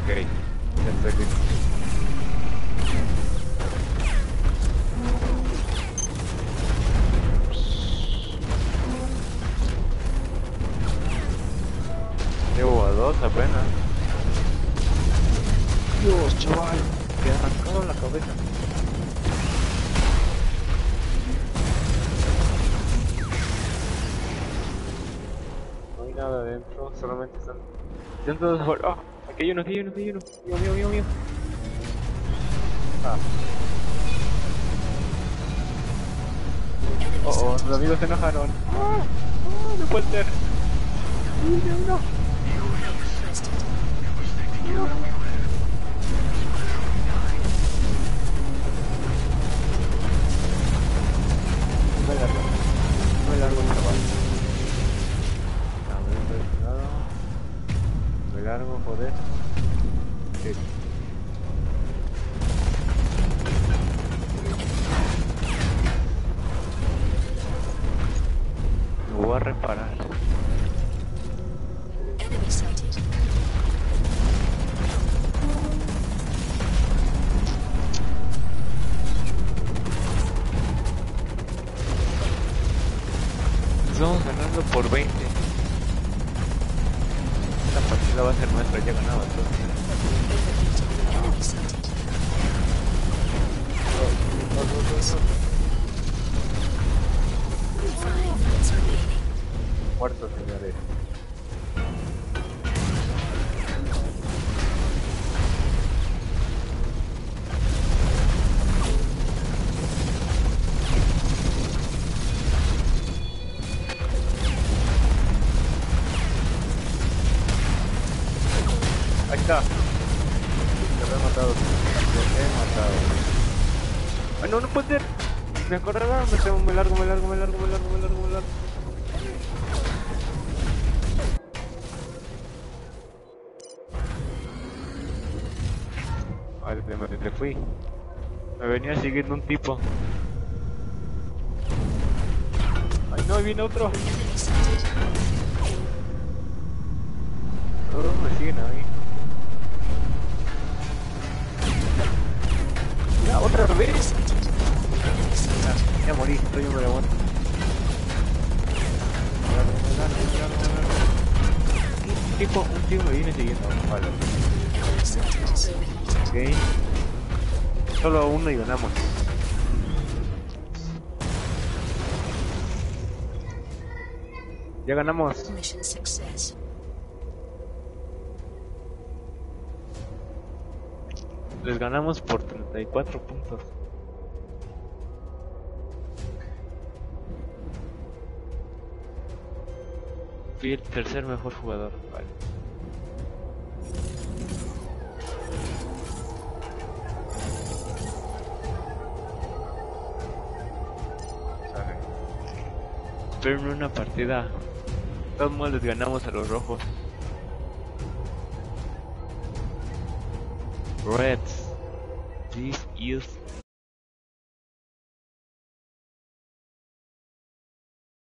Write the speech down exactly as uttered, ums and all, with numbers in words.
Ok, ya estoy listo. Llevo a dos apenas. Dios, chaval, te arrancaron la cabeza. No hay nada adentro, solamente están... Están todos afuera. ¡Ah! Aquí hay uno, aquí hay uno, aquí hay uno. Mío, mío, mío, mío. Ah. Oh, oh, los amigos se enojaron. ¡Ah! ¡Ah! ¡No puede ser! ¡No, no, no! Me largo, me largo, chaval. A ver, por este lado. Me largo, joder. Sí. Lo voy a reparar. Estamos ganando por veinte. Esta partida va a ser nuestra, ya ganaba todo. Muertos, señores. Ahí está. Lo he matado. Lo he matado. Ay, no, no puede ser. Me acordaron, me tengo, me largo, me largo, me largo, me largo, me largo, me largo. Vale, me, me, me fui. Me venía siguiendo un tipo. Ay, no, ahí viene otro. Todos me siguen ahí. Ya, otra vez. Ya, ya morí, estoy un dragón. Un tipo, un tipo me viene siguiendo. Vale. Ok. Solo uno y ganamos. Ya ganamos. Les ganamos por treinta y cuatro puntos. Fui el tercer mejor jugador. Vale. Sale. Pero en una partida, todos modos les ganamos a los rojos. Reds. This is